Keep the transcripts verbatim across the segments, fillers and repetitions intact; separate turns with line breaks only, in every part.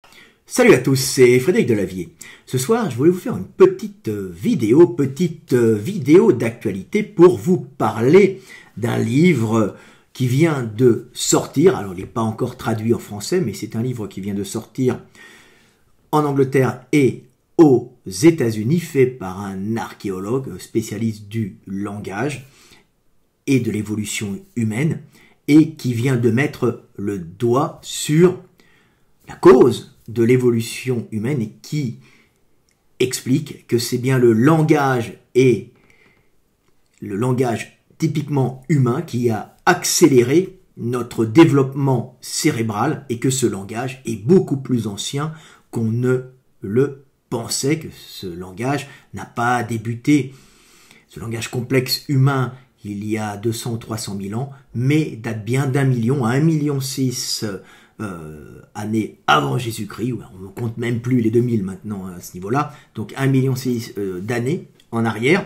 Salut à tous, c'est Frédéric Delavier. Ce soir, je voulais vous faire une petite vidéo, petite vidéo d'actualité pour vous parler d'un livre qui vient de sortir. Alors, il n'est pas encore traduit en français, mais c'est un livre qui vient de sortir en Angleterre et aux États-Unis, fait par un archéologue spécialiste du langage et de l'évolution humaine, et qui vient de mettre le doigt sur la cause de l'évolution humaine et qui explique que c'est bien le langage et le langage typiquement humain qui a accéléré notre développement cérébral et que ce langage est beaucoup plus ancien qu'on ne le pensait, que ce langage n'a pas débuté, ce langage complexe humain, il y a deux cents ou trois cent mille ans, mais date bien d'un million à un million six Euh, années avant Jésus-Christ. On ne compte même plus les deux mille maintenant à ce niveau-là, donc un million six euh, d'années en arrière,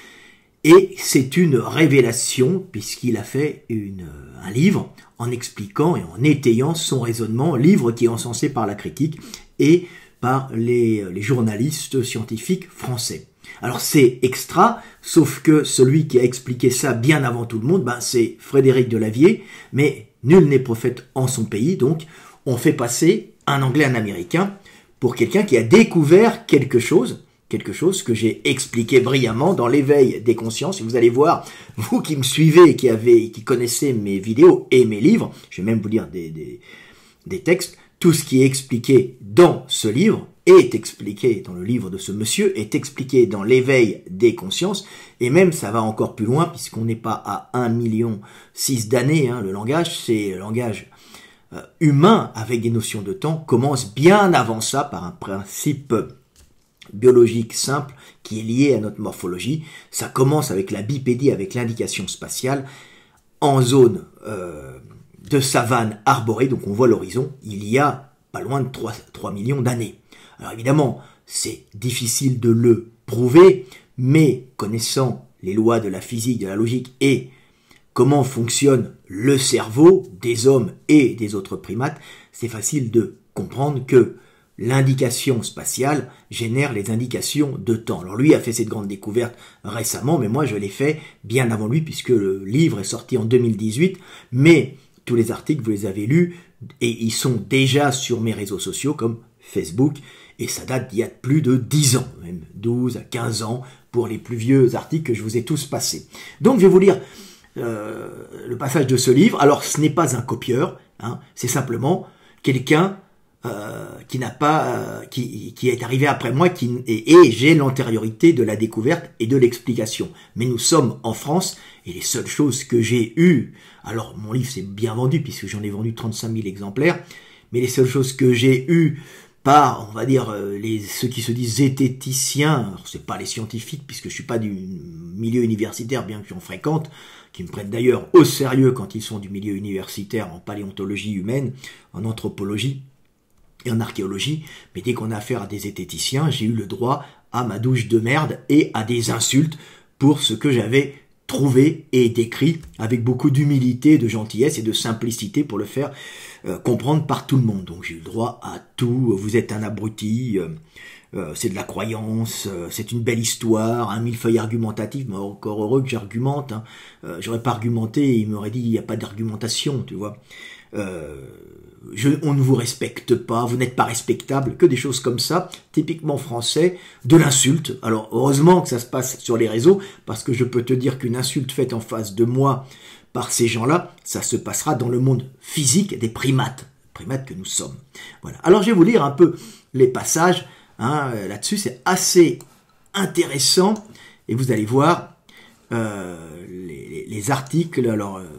et c'est une révélation puisqu'il a fait une, un livre en expliquant et en étayant son raisonnement, livre qui est encensé par la critique et par les, les journalistes scientifiques français. Alors c'est extra, sauf que celui qui a expliqué ça bien avant tout le monde, ben, c'est Frédéric Delavier, mais nul n'est prophète en son pays, donc on fait passer un Anglais, un Américain, pour quelqu'un qui a découvert quelque chose, quelque chose que j'ai expliqué brillamment dans l'éveil des consciences. Et vous allez voir, vous qui me suivez, qui avez, qui connaissez mes vidéos et mes livres, je vais même vous lire des, des, des textes, tout ce qui est expliqué dans ce livre est expliqué dans le livre de ce monsieur, est expliqué dans l'éveil des consciences, et même ça va encore plus loin, puisqu'on n'est pas à un million six d'années, hein, le langage, c'est le langage euh, humain, avec des notions de temps, commence bien avant ça, par un principe biologique simple, qui est lié à notre morphologie. Ça commence avec la bipédie, avec l'indication spatiale, en zone euh, de savane arborée, donc on voit l'horizon, il y a pas loin de trois millions d'années. Alors évidemment, c'est difficile de le prouver, mais connaissant les lois de la physique, de la logique et comment fonctionne le cerveau des hommes et des autres primates, c'est facile de comprendre que l'indication spatiale génère les indications de temps. Alors lui a fait cette grande découverte récemment, mais moi je l'ai fait bien avant lui, puisque le livre est sorti en deux mille dix-huit, mais tous les articles, vous les avez lus, et ils sont déjà sur mes réseaux sociaux, comme Facebook, et ça date d'il y a plus de dix ans, même douze à quinze ans, pour les plus vieux articles que je vous ai tous passés. Donc je vais vous lire euh, le passage de ce livre. Alors ce n'est pas un copieur, hein, c'est simplement quelqu'un euh, qui n'a pas, euh, qui, qui est arrivé après moi, qui, et, et j'ai l'antériorité de la découverte et de l'explication. Mais nous sommes en France, et les seules choses que j'ai eues, alors mon livre s'est bien vendu, puisque j'en ai vendu trente-cinq mille exemplaires, mais les seules choses que j'ai eues par, on va dire, les, ceux qui se disent zététiciens, alors c'est pas les scientifiques, puisque je suis pas du milieu universitaire, bien que j'en fréquente, qui me prennent d'ailleurs au sérieux quand ils sont du milieu universitaire en paléontologie humaine, en anthropologie et en archéologie, mais dès qu'on a affaire à des zététiciens, j'ai eu le droit à ma douche de merde et à des insultes pour ce que j'avais trouvé et décrit avec beaucoup d'humilité, de gentillesse et de simplicité pour le faire euh, comprendre par tout le monde. Donc j'ai eu le droit à tout, vous êtes un abruti, euh, euh, c'est de la croyance, euh, c'est une belle histoire, un millefeuille argumentatif, mais encore heureux que j'argumente, hein. euh, j'aurais pas argumenté, il m'aurait dit il n'y a pas d'argumentation, tu vois. Euh, je, on ne vous respecte pas, vous n'êtes pas respectable, que des choses comme ça, typiquement français, de l'insulte. Alors heureusement que ça se passe sur les réseaux, parce que je peux te dire qu'une insulte faite en face de moi par ces gens-là, ça se passera dans le monde physique des primates, primates que nous sommes. Voilà. Alors je vais vous lire un peu les passages, hein, là-dessus, c'est assez intéressant, et vous allez voir euh, les, les, les articles, alors... Euh,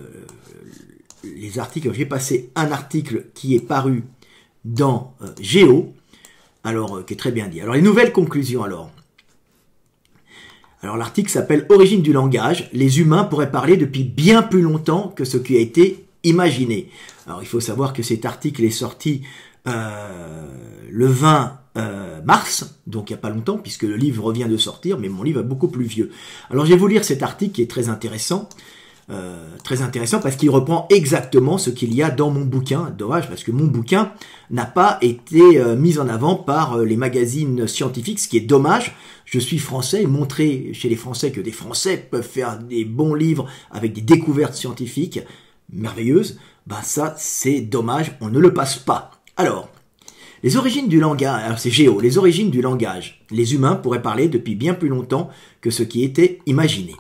les articles, j'ai passé un article qui est paru dans euh, Géo, alors euh, qui est très bien dit. Alors les nouvelles conclusions alors. Alors l'article s'appelle Origine du langage. Les humains pourraient parler depuis bien plus longtemps que ce qui a été imaginé. Alors il faut savoir que cet article est sorti euh, le vingt euh, mars, donc il n'y a pas longtemps, puisque le livre vient de sortir, mais mon livre est beaucoup plus vieux. Alors je vais vous lire cet article qui est très intéressant. euh, très intéressant parce qu'il reprend exactement ce qu'il y a dans mon bouquin. Dommage parce que mon bouquin n'a pas été euh, mis en avant par euh, les magazines scientifiques, ce qui est dommage. Je suis français et montrer chez les Français que des Français peuvent faire des bons livres avec des découvertes scientifiques merveilleuses, bah ça c'est dommage, on ne le passe pas. Alors, les origines du langage, alors c'est Géo, les origines du langage. Les humains pourraient parler depuis bien plus longtemps que ce qui était imaginé.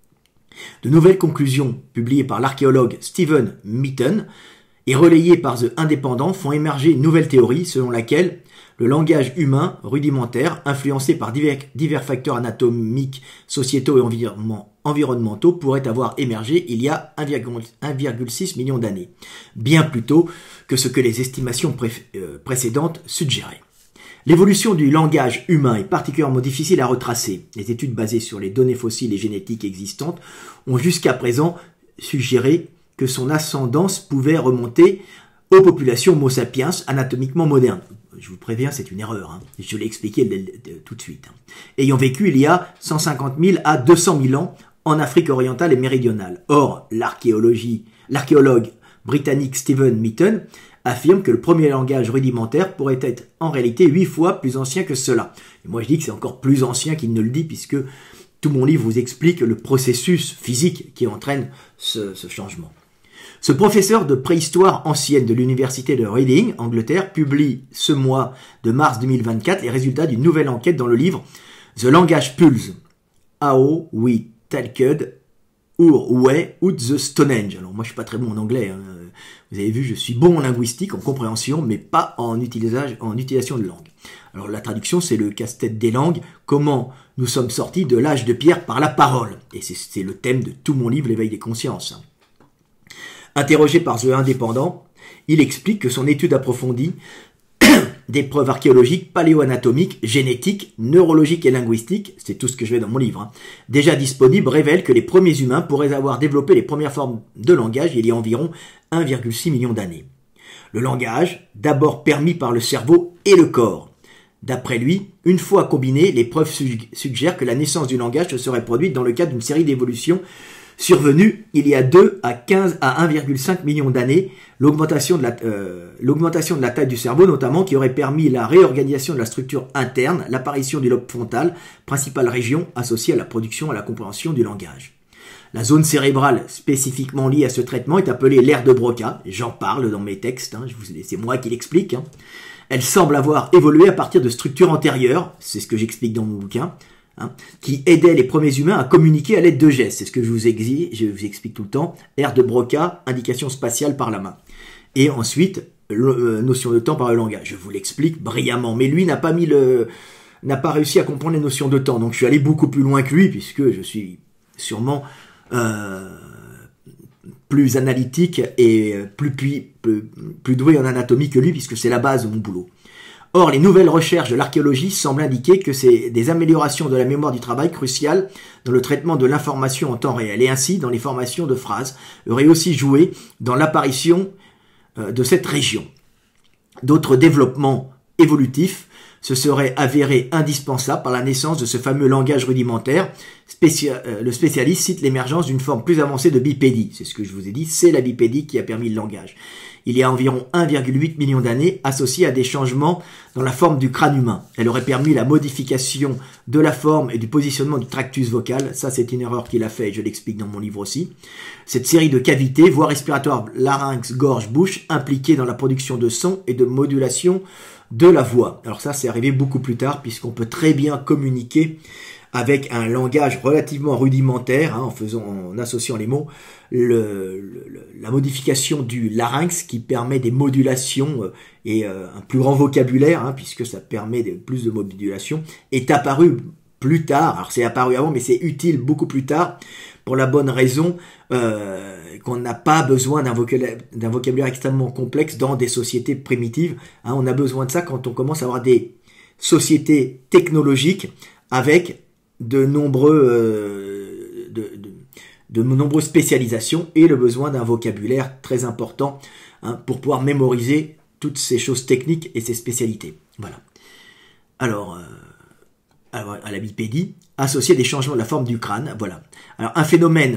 De nouvelles conclusions publiées par l'archéologue Stephen Mitton et relayées par The Independent font émerger une nouvelle théorie selon laquelle le langage humain rudimentaire, influencé par divers, divers facteurs anatomiques, sociétaux et environnement, environnementaux, pourrait avoir émergé il y a un virgule six million d'années, bien plus tôt que ce que les estimations pré, euh, précédentes suggéraient. L'évolution du langage humain est particulièrement difficile à retracer. Les études basées sur les données fossiles et génétiques existantes ont jusqu'à présent suggéré que son ascendance pouvait remonter aux populations Homo sapiens anatomiquement modernes. Je vous préviens, c'est une erreur, hein. Je l'ai expliqué tout de suite. Ayant vécu il y a cent cinquante mille à deux cent mille ans en Afrique orientale et méridionale. Or, l'archéologie, l'archéologue britannique Stephen Mitton affirme que le premier langage rudimentaire pourrait être en réalité huit fois plus ancien que cela. Et moi je dis que c'est encore plus ancien qu'il ne le dit puisque tout mon livre vous explique le processus physique qui entraîne ce, ce changement. Ce professeur de préhistoire ancienne de l'université de Reading, Angleterre, publie ce mois de mars deux mille vingt-quatre les résultats d'une nouvelle enquête dans le livre The Language Pulse, How We Talked Our Way Out the Stonehenge. Alors moi je suis pas très bon en anglais, hein. Vous avez vu, je suis bon en linguistique, en compréhension, mais pas en utilisation, en utilisation de langue. Alors la traduction, c'est le casse-tête des langues, comment nous sommes sortis de l'âge de pierre par la parole. Et c'est le thème de tout mon livre, l'éveil des consciences. Interrogé par The Independent, il explique que son étude approfondie des preuves archéologiques, paléoanatomiques, génétiques, neurologiques et linguistiques, c'est tout ce que je vais dans mon livre, hein, déjà disponibles, révèlent que les premiers humains pourraient avoir développé les premières formes de langage il y a environ un virgule six million d'années. Le langage, d'abord permis par le cerveau et le corps. D'après lui, une fois combiné, les preuves suggèrent que la naissance du langage se serait produite dans le cadre d'une série d'évolutions survenue il y a deux à quinze à un virgule cinq million d'années, l'augmentation de, la, euh, l'augmentation de la taille du cerveau notamment qui aurait permis la réorganisation de la structure interne, l'apparition du lobe frontal, principale région associée à la production et à la compréhension du langage. La zone cérébrale spécifiquement liée à ce traitement est appelée l'aire de Broca, j'en parle dans mes textes, hein, c'est moi qui l'explique. Hein. Elle semble avoir évolué à partir de structures antérieures, c'est ce que j'explique dans mon bouquin, Hein, qui aidait les premiers humains à communiquer à l'aide de gestes. C'est ce que je vous, exige, je vous explique tout le temps. Aire de Broca, indication spatiale par la main. Et ensuite, le, euh, notion de temps par le langage. Je vous l'explique brillamment. Mais lui n'a pas mis le, n'a pas réussi à comprendre les notions de temps. Donc je suis allé beaucoup plus loin que lui, puisque je suis sûrement euh, plus analytique et plus, plus, plus, plus doué en anatomie que lui, puisque c'est la base de mon boulot. Or, les nouvelles recherches de l'archéologie semblent indiquer que c'est des améliorations de la mémoire du travail cruciales dans le traitement de l'information en temps réel et ainsi dans les formations de phrases auraient aussi joué dans l'apparition de cette région. D'autres développements évolutifs se seraient avérés indispensables par la naissance de ce fameux langage rudimentaire. Spécia- euh, le spécialiste cite l'émergence d'une forme plus avancée de bipédie. C'est ce que je vous ai dit, c'est la bipédie qui a permis le langage. Il y a environ un virgule huit million d'années, associée à des changements dans la forme du crâne humain. Elle aurait permis la modification de la forme et du positionnement du tractus vocal. Ça, c'est une erreur qu'il a fait et je l'explique dans mon livre aussi. Cette série de cavités, voies respiratoires, larynx, gorge, bouche, impliquées dans la production de sons et de modulation de la voix. Alors ça, c'est arrivé beaucoup plus tard, puisqu'on peut très bien communiquer avec un langage relativement rudimentaire, hein, en faisant, en associant les mots, le, le, la modification du larynx qui permet des modulations euh, et euh, un plus grand vocabulaire, hein, puisque ça permet de, plus de modulation, est apparu plus tard. Alors c'est apparu avant, mais c'est utile beaucoup plus tard pour la bonne raison euh, qu'on n'a pas besoin d'un vocabulaire, d'un vocabulaire extrêmement complexe dans des sociétés primitives. Hein, on a besoin de ça quand on commence à avoir des sociétés technologiques avec de nombreux euh, de, de, de nombreuses spécialisations et le besoin d'un vocabulaire très important, hein, pour pouvoir mémoriser toutes ces choses techniques et ces spécialités. Voilà. Alors, euh, alors à la bipédie, associer des changements de la forme du crâne, voilà. Alors un phénomène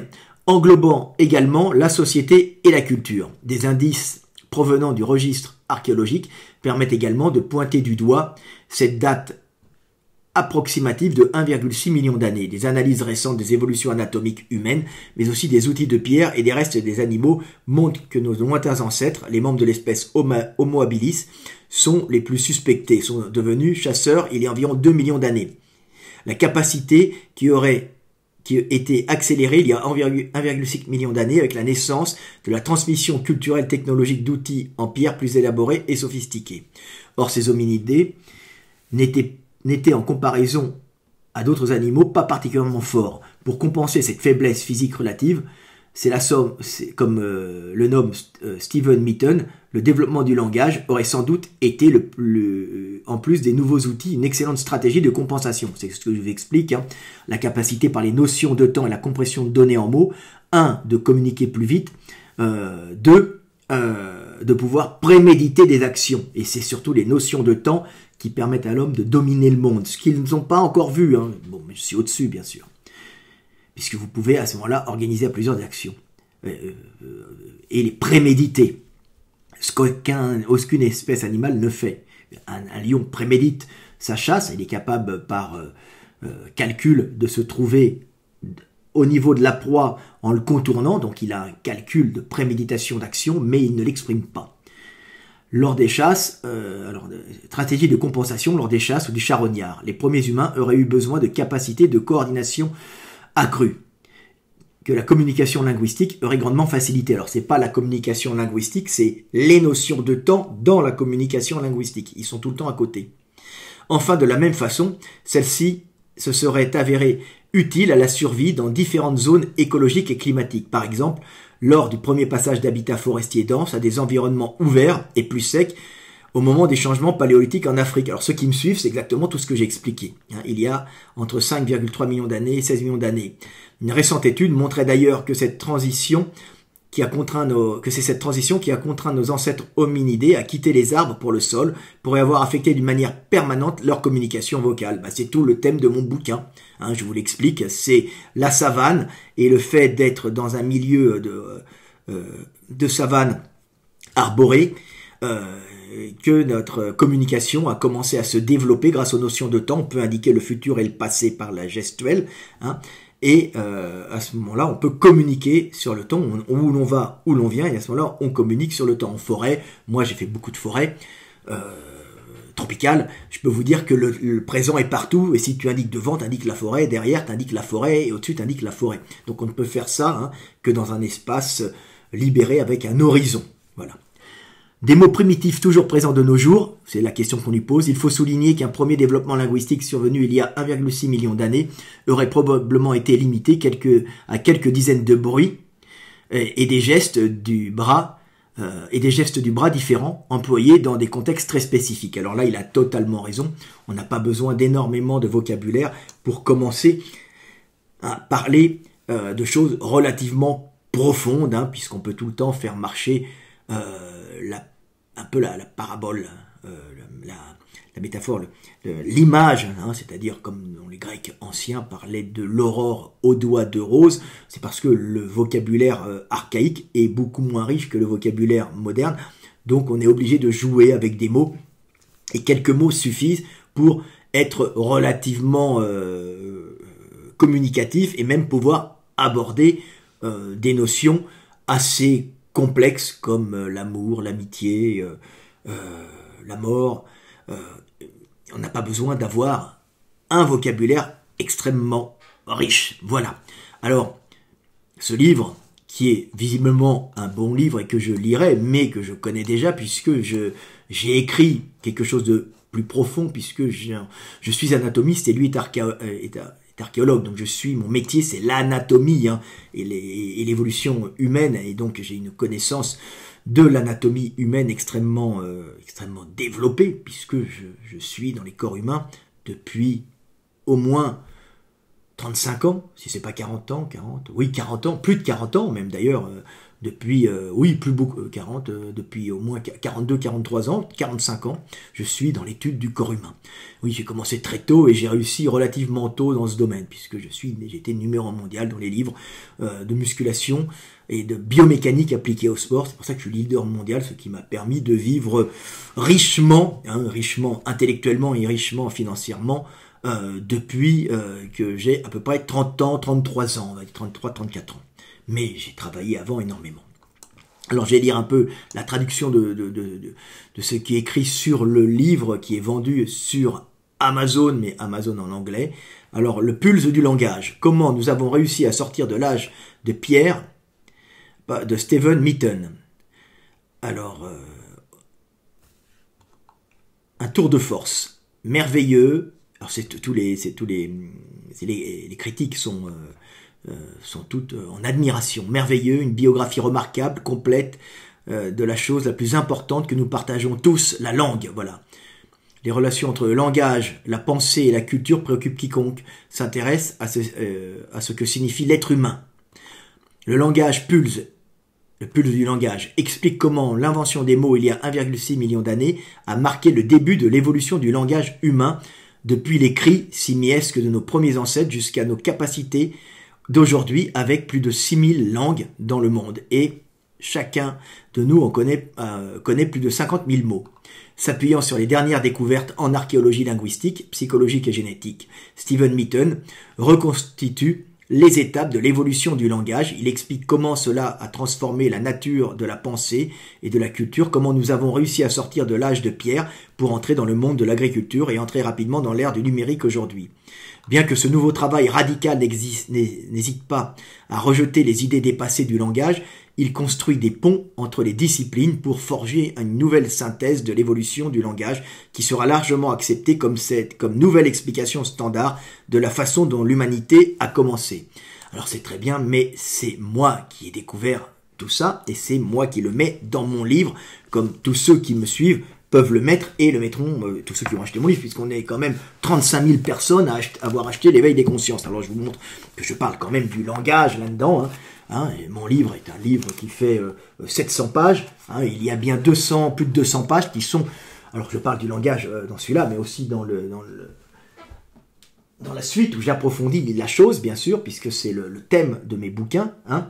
englobant également la société et la culture. Des indices provenant du registre archéologique permettent également de pointer du doigt cette date approximative de un virgule six million d'années. Des analyses récentes des évolutions anatomiques humaines, mais aussi des outils de pierre et des restes des animaux montrent que nos lointains ancêtres, les membres de l'espèce Homo habilis, sont les plus suspectés, sont devenus chasseurs il y a environ deux millions d'années. La capacité qui aurait qui été accélérée il y a un virgule six million d'années avec la naissance de la transmission culturelle technologique d'outils en pierre plus élaborés et sophistiqués. Or, ces hominidés n'étaient n'était en comparaison à d'autres animaux pas particulièrement forts. Pour compenser cette faiblesse physique relative, c'est la somme, c'est, comme euh, le nomme euh, Stephen Mitton, le développement du langage aurait sans doute été, le, le, en plus des nouveaux outils, une excellente stratégie de compensation. C'est ce que je vous explique, hein. La capacité par les notions de temps et la compression de données en mots, un, de communiquer plus vite, euh, deux, euh, de pouvoir préméditer des actions. Et c'est surtout les notions de temps qui permettent à l'homme de dominer le monde, ce qu'ils n'ont pas encore vu. Hein. Bon, mais je suis au-dessus, bien sûr. Puisque vous pouvez, à ce moment-là, organiser à plusieurs actions. Euh, euh, et les préméditer. Ce qu'aucun, aucune espèce animale ne fait. Un, un lion prémédite sa chasse, il est capable, par euh, euh, calcul, de se trouver au niveau de la proie en le contournant, donc il a un calcul de préméditation d'action, mais il ne l'exprime pas. Lors des chasses, euh, alors, stratégie de compensation lors des chasses ou du charognard, les premiers humains auraient eu besoin de capacités de coordination accrues, que la communication linguistique aurait grandement facilité. Alors, c'est pas la communication linguistique, c'est les notions de temps dans la communication linguistique. Ils sont tout le temps à côté. Enfin, de la même façon, celle-ci se serait avérée utile à la survie dans différentes zones écologiques et climatiques. Par exemple, lors du premier passage d'habitats forestiers denses à des environnements ouverts et plus secs au moment des changements paléolithiques en Afrique. Alors ceux qui me suivent, c'est exactement tout ce que j'ai expliqué. Il y a entre cinq virgule trois millions d'années et seize millions d'années. Une récente étude montrait d'ailleurs que cette transition qui a contraint nos, que c'est cette transition qui a contraint nos ancêtres hominidés à quitter les arbres pour le sol, pourrait avoir affecté d'une manière permanente leur communication vocale. Bah, c'est tout le thème de mon bouquin. Hein, je vous l'explique, c'est la savane et le fait d'être dans un milieu de, euh, de savane arborée, euh, que notre communication a commencé à se développer grâce aux notions de temps. On peut indiquer le futur et le passé par la gestuelle, hein. Et euh, à ce moment-là, on peut communiquer sur le temps, où l'on va, où l'on vient, et à ce moment-là, on communique sur le temps. En forêt, moi j'ai fait beaucoup de forêts euh, tropicales, je peux vous dire que le, le présent est partout, et si tu indiques devant, tu indiques la forêt, derrière, tu indiques la forêt, et au-dessus, tu indiques la forêt. Donc on ne peut faire ça hein, que dans un espace libéré avec un horizon. Voilà. Des mots primitifs toujours présents de nos jours, c'est la question qu'on lui pose. Il faut souligner qu'un premier développement linguistique survenu il y a un virgule six million d'années aurait probablement été limité quelques, à quelques dizaines de bruits et, et des gestes du bras euh, et des gestes du bras différents employés dans des contextes très spécifiques. Alors là, il a totalement raison. On n'a pas besoin d'énormément de vocabulaire pour commencer à parler euh, de choses relativement profondes, hein, puisqu'on peut tout le temps faire marcher euh, la un peu la, la parabole, euh, la, la métaphore, l'image, hein, c'est-à-dire comme les Grecs anciens parlaient de l'aurore au doigt de rose, c'est parce que le vocabulaire euh, archaïque est beaucoup moins riche que le vocabulaire moderne, donc on est obligé de jouer avec des mots, et quelques mots suffisent pour être relativement euh, communicatif et même pouvoir aborder euh, des notions assez complexes comme euh, l'amour, l'amitié, euh, euh, la mort. Euh, on n'a pas besoin d'avoir un vocabulaire extrêmement riche. Voilà. Alors, ce livre, qui est visiblement un bon livre et que je lirai, mais que je connais déjà puisque je j'ai écrit quelque chose de plus profond, puisque je, je suis anatomiste et lui est, archéo, est, est archéologue, donc je suis, mon métier c'est l'anatomie hein, et l'évolution humaine, et donc j'ai une connaissance de l'anatomie humaine extrêmement, euh, extrêmement développée, puisque je, je suis dans les corps humains depuis au moins trente-cinq ans, si c'est pas quarante ans, quarante, oui quarante ans, plus de quarante ans même d'ailleurs, euh, depuis, euh, oui, plus beaucoup, euh, quarante, euh, depuis au moins quarante-deux, quarante-trois ans, quarante-cinq ans, je suis dans l'étude du corps humain. Oui, j'ai commencé très tôt et j'ai réussi relativement tôt dans ce domaine, puisque je suis, j'ai été numéro un mondial dans les livres euh, de musculation et de biomécanique appliquée au sport. C'est pour ça que je suis leader mondial, ce qui m'a permis de vivre richement, hein, richement intellectuellement et richement financièrement, euh, depuis euh, que j'ai à peu près trente ans, trente-trois ans, on va dire trente-trois, trente-quatre ans. Mais j'ai travaillé avant énormément. Alors je vais lire un peu la traduction de, de, de, de, de ce qui est écrit sur le livre qui est vendu sur Amazon, mais Amazon en anglais. Alors, le pulse du langage. Comment nous avons réussi à sortir de l'âge de pierre, de Stephen Mitton. Alors, euh, un tour de force merveilleux. Alors c'est tous les, c'est tous les, les, les critiques sont euh, Euh, sont toutes euh, en admiration. Merveilleux, une biographie remarquable, complète, euh, de la chose la plus importante que nous partageons tous, la langue, voilà. Les relations entre le langage, la pensée et la culture préoccupent quiconque s'intéresse à, ce, euh, à ce que signifie l'être humain. Le langage pulse, le pulse du langage, explique comment l'invention des mots il y a un virgule six million d'années a marqué le début de l'évolution du langage humain, depuis les cris simiesques de nos premiers ancêtres jusqu'à nos capacités d'aujourd'hui, avec plus de six mille langues dans le monde, et chacun de nous en connaît, euh, connaît plus de cinquante mille mots. S'appuyant sur les dernières découvertes en archéologie linguistique, psychologique et génétique, Stephen Mitton reconstitue les étapes de l'évolution du langage. Il explique comment cela a transformé la nature de la pensée et de la culture, comment nous avons réussi à sortir de l'âge de pierre pour entrer dans le monde de l'agriculture et entrer rapidement dans l'ère du numérique aujourd'hui. Bien que ce nouveau travail radical n'hésite pas à rejeter les idées dépassées du langage, il construit des ponts entre les disciplines pour forger une nouvelle synthèse de l'évolution du langage qui sera largement acceptée comme, cette, comme nouvelle explication standard de la façon dont l'humanité a commencé. Alors c'est très bien, mais c'est moi qui ai découvert tout ça et c'est moi qui le mets dans mon livre, comme tous ceux qui me suivent peuvent le mettre et le mettront, euh, tous ceux qui ont acheté mon livre, puisqu'on est quand même trente-cinq mille personnes à ach avoir acheté l'éveil des consciences. Alors je vous montre que je parle quand même du langage là-dedans. Hein. Hein, et mon livre est un livre qui fait euh, sept cents pages. Hein, il y a bien deux cents, plus de deux cents pages qui sont... Alors je parle du langage euh, dans celui-là, mais aussi dans, le, dans, le, dans la suite où j'approfondis la chose, bien sûr, puisque c'est le, le thème de mes bouquins. Hein,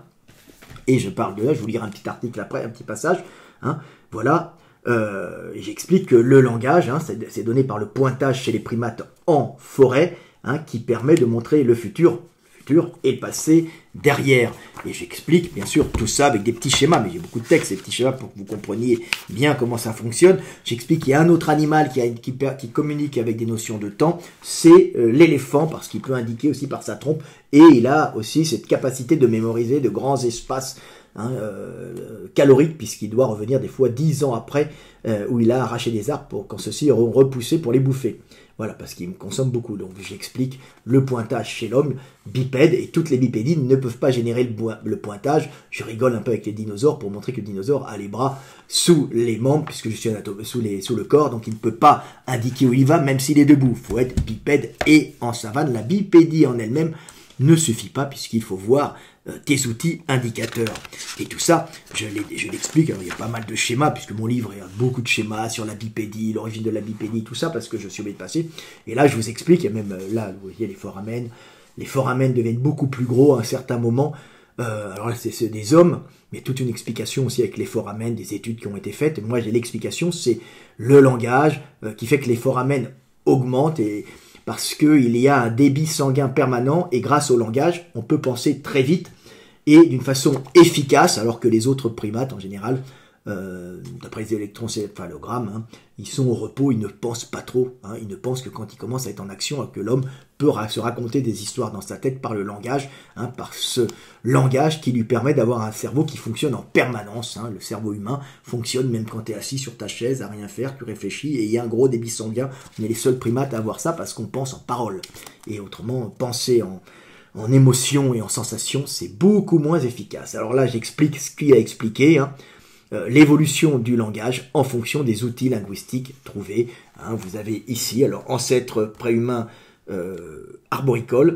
et je parle de là, je vais vous lire un petit article après, un petit passage. Hein, voilà. Euh, J'explique que le langage, hein, c'est donné par le pointage chez les primates en forêt, hein, qui permet de montrer le futur, le futur et le passé derrière. Et j'explique bien sûr tout ça avec des petits schémas, mais j'ai beaucoup de textes, ces petits schémas pour que vous compreniez bien comment ça fonctionne. J'explique qu'il y a un autre animal qui, a une, qui, qui communique avec des notions de temps, c'est euh, l'éléphant, parce qu'il peut indiquer aussi par sa trompe, et il a aussi cette capacité de mémoriser de grands espaces Hein, euh, calorique, puisqu'il doit revenir des fois dix ans après euh, où il a arraché des arbres pour quand ceux-ci auront repoussé pour les bouffer. Voilà, parce qu'il me consomme beaucoup. Donc j'explique le pointage chez l'homme bipède, et toutes les bipédies ne peuvent pas générer le, le pointage. Je rigole un peu avec les dinosaures pour montrer que le dinosaure a les bras sous les membres, puisque je suis anatome, sous, les, sous le corps, donc il ne peut pas indiquer où il va, même s'il est debout. Il faut être bipède, et en savane, la bipédie en elle-même ne suffit pas, puisqu'il faut voir euh, tes outils indicateurs. Et tout ça, je l'explique. Alors il y a pas mal de schémas, puisque mon livre a beaucoup de schémas sur la bipédie, l'origine de la bipédie, tout ça, parce que je suis obligé de passer. Et là, je vous explique, et même euh, là, vous voyez les foramen, les foramen deviennent beaucoup plus gros à un certain moment. Euh, alors là, c'est des hommes, mais toute une explication aussi avec les foramen, des études qui ont été faites. Moi, j'ai l'explication, c'est le langage euh, qui fait que les foramen augmentent, et parce qu'il y a un débit sanguin permanent, et grâce au langage, on peut penser très vite et d'une façon efficace, alors que les autres primates, en général, euh, d'après les électroencéphalogrammes, hein, ils sont au repos, ils ne pensent pas trop, hein, ils ne pensent que quand ils commencent à être en action, alors que l'homme peut ra se raconter des histoires dans sa tête par le langage, hein, par ce langage qui lui permet d'avoir un cerveau qui fonctionne en permanence. Hein, le cerveau humain fonctionne même quand tu es assis sur ta chaise à rien faire, tu réfléchis, et il y a un gros débit sanguin. On est les seuls primates à avoir ça parce qu'on pense en parole. Et autrement, penser en, en émotion et en sensation, c'est beaucoup moins efficace. Alors là, j'explique ce qu'il a expliqué, hein, euh, l'évolution du langage en fonction des outils linguistiques trouvés. Hein, vous avez ici, alors, ancêtres préhumains euh, arboricoles,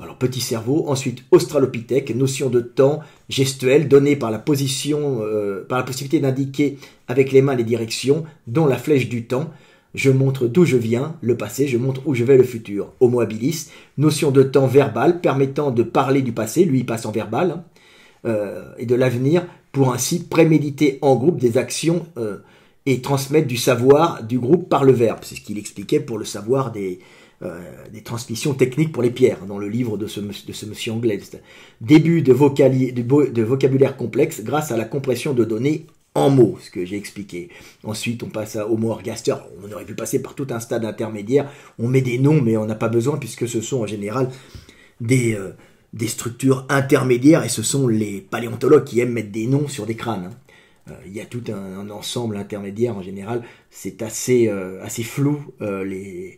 Alors, petit cerveau, ensuite australopithèque, notion de temps gestuelle donnée par la position, euh, par la possibilité d'indiquer avec les mains les directions, dont la flèche du temps. Je montre d'où je viens, le passé, je montre où je vais, le futur. Homo habilis, notion de temps verbal permettant de parler du passé, lui il passe en verbal, hein, euh, et de l'avenir, pour ainsi préméditer en groupe des actions euh, et transmettre du savoir du groupe par le verbe. C'est ce qu'il expliquait pour le savoir des... Euh, des transmissions techniques pour les pierres, dans le livre de ce, de ce monsieur anglais. Début de, vocali, de, de vocabulaire complexe grâce à la compression de données en mots, ce que j'ai expliqué. Ensuite, on passe à Homo ergaster. On aurait pu passer par tout un stade intermédiaire. On met des noms, mais on n'a pas besoin, puisque ce sont en général des, euh, des structures intermédiaires, et ce sont les paléontologues qui aiment mettre des noms sur des crânes. Hein. Il y a tout un, un ensemble intermédiaire, en général. C'est assez, euh, assez flou, euh, les...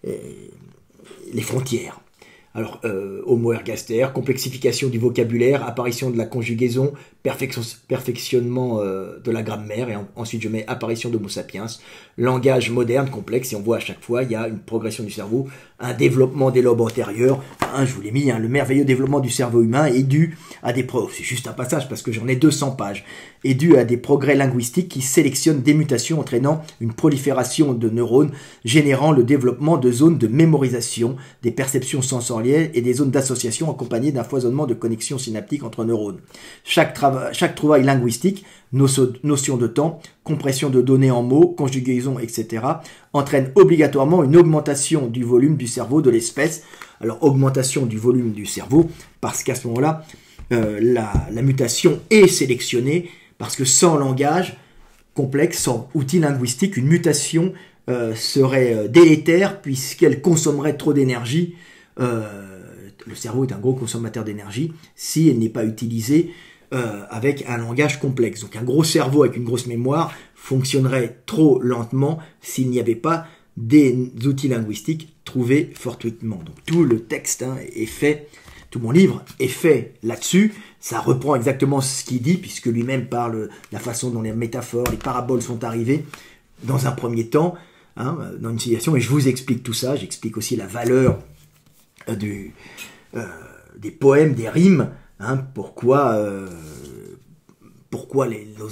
les frontières. Alors, euh, Homo ergaster, complexification du vocabulaire, apparition de la conjugaison, perfection, perfectionnement euh, de la grammaire, et en, ensuite je mets apparition d'Homo sapiens, langage moderne, complexe, et on voit à chaque fois, il y a une progression du cerveau, un développement des lobes antérieurs, hein, je vous l'ai mis, hein, le merveilleux développement du cerveau humain est dû à des progrès, c'est juste un passage parce que j'en ai deux cents pages, est dû à des progrès linguistiques qui sélectionnent des mutations entraînant une prolifération de neurones, générant le développement de zones de mémorisation, des perceptions sensorielles et des zones d'association accompagnées d'un foisonnement de connexions synaptiques entre neurones. Chaque, chaque trouvaille linguistique, notion de temps, compression de données en mots, conjugaison, et cetera, entraîne obligatoirement une augmentation du volume du cerveau de l'espèce. Alors, augmentation du volume du cerveau, parce qu'à ce moment-là, euh, la, la mutation est sélectionnée, parce que sans langage complexe, sans outil linguistique, une mutation euh, serait euh, délétère, puisqu'elle consommerait trop d'énergie. Euh, le cerveau est un gros consommateur d'énergie si elle n'est pas utilisée euh, avec un langage complexe. Donc un gros cerveau avec une grosse mémoire fonctionnerait trop lentement s'il n'y avait pas des outils linguistiques trouvés fortuitement. Donc tout le texte hein, est fait, tout mon livre est fait là-dessus. Ça reprend exactement ce qu'il dit, puisque lui-même parle de la façon dont les métaphores, les paraboles sont arrivées dans un premier temps, hein, dans une civilisation, et je vous explique tout ça. J'explique aussi la valeur Du, euh, des poèmes, des rimes, hein, pourquoi, euh, pourquoi les, nos,